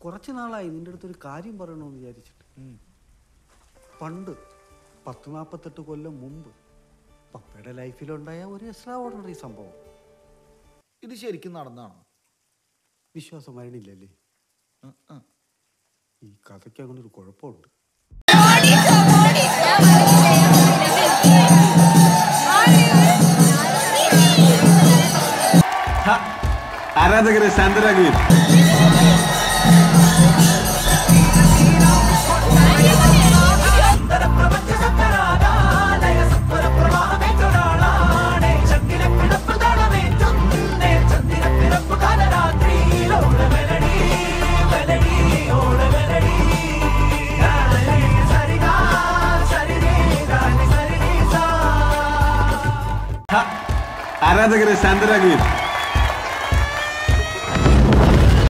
കുറച്ച് നാളായി നിന്റെ അടുത്തൊരു കാര്യം പറയണമെന്ന് വിചാരിച്ചിട്ട്. പണ്ട് 40-48 കൊല്ലം മുമ്പ് പപ്പയുടെ ലൈഫിലുണ്ടായ ഒരു എക്സ്ട്രാ ഓർഡിനറി സംഭവം. ഇത് ശരിക്കും നടന്നാണോ? വിശ്വാസം വരണില്ലല്ലേ? ഈ കഥയ്ക്ക് അങ്ങനെ ഒരു കുഴപ്പമുണ്ട്. ആരാധകരെ ശാന്തരാകുകയും ആരാധകരെ ശാന്തരാകുകയും